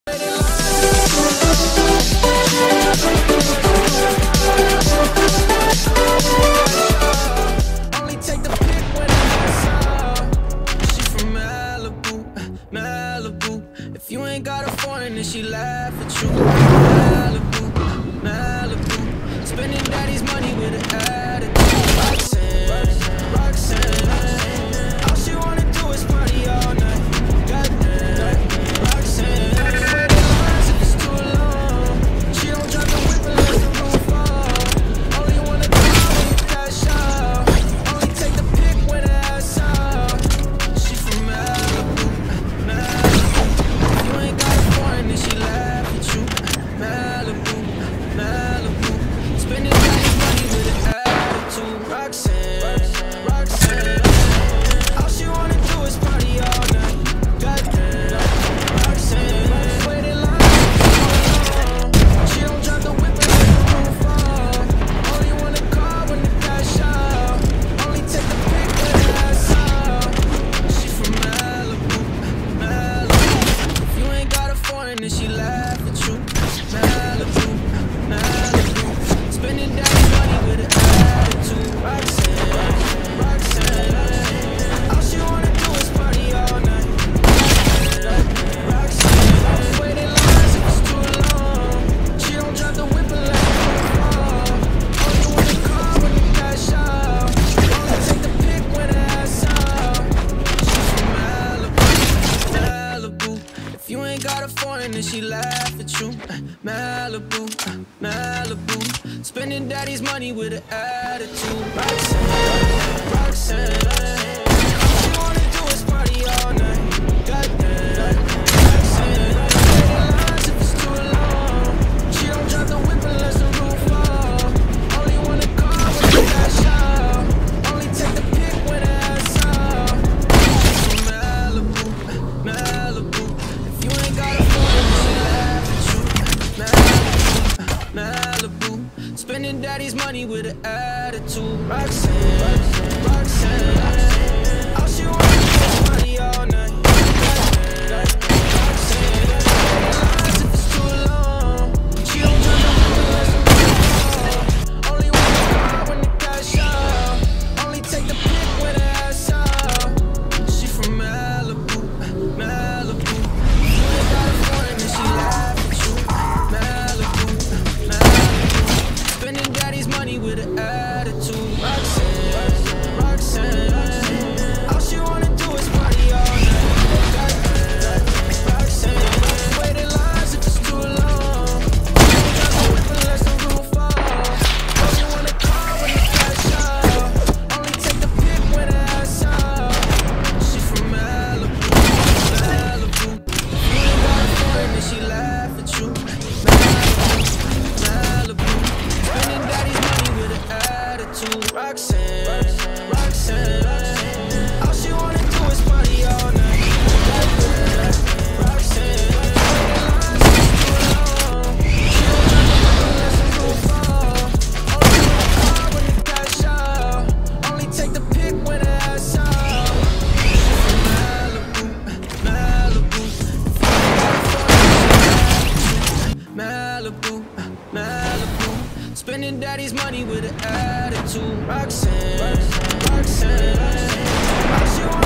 Only take the pick when it's up. She from Malibu, Malibu. If you ain't got a foreign, then she laugh at you. Malibu, Malibu. Spending daddy's money with an attitude. Roxanne, Roxanne. All she wanna do is party all night. Goddamn, Roxanne. Swear to lines if it's too long. She don't drop the whip unless the roof fall. Only wanna call when you cash out. Only take the pick when the ass out. She from Malibu, Malibu. If you ain't got a foreign, then she laugh at you. Malibu, Malibu. Spending daddy's money with an attitude. Roxanne, Roxanne. All she wanna do is party all night. Goddamn, Roxanne. Waiting lines if it's too long. She don't drop the whip unless the roof fall. Only wanna call when the cash out. Only take the pick when the ass out. She from Malibu, Malibu. If you ain't got a foreign, then she laugh at you. Malibu, Malibu. Spending daddy's money with an attitude. Roxanne, Roxanne. All she wanna do is party all night. Roxanne. Waiting lines if it's too long. She don't drop the whip unless the roof fall. Only wanna call when the cash out. Only take the pick when the ass out. She from Malibu, Malibu. If you ain't got a foreign, then she laugh at you. Malibu, Malibu. Spending daddy's money with an attitude. Roxanne, Roxanne. All she wanna do is party all night. Goddamn, Roxanne. Waiting lines if it's too long. She don't drop the whip unless the roof fall. Only wanna call when the cash out. Only take the pick when the ass out. She from Malibu, Malibu. If you ain't got a foreign, then she laugh at you. Malibu, Malibu. Spending daddy's money with an attitude. Roxanne, Roxanne. All she wanna do is party all night. Roxanne. Lines if it's too long. She don't drop the whip unless the roof fall. Only wanna call when the cash out. Only take the pick when the ass out. She from Malibu, Malibu. You ain't got a foreign, then she laugh at you. Malibu, Malibu. Spending daddy's money with an attitude. Roxanne, Roxanne. All she wanna do is party all night. Roxanne. Waiting lines if it's too long. She don't drop the whip unless the roof fall. Only wanna call when the cash out. Only take the pick when the ass out. She from Malibu, Malibu. You ain't got a foreign, then she laugh at you. Malibu, Malibu. Spending daddy's money with an attitude. Roxanne, Roxanne. All she wanna do is party all night. Roxanne. Waiting lines if it's too long. She don't drop the whip unless the roof fall. Only wanna call when the cash out. Only take the pick when the ass out. She from Malibu, Malibu. Malibu, Malibu. Spending daddy's money with an attitude. Roxanne, Roxanne. All she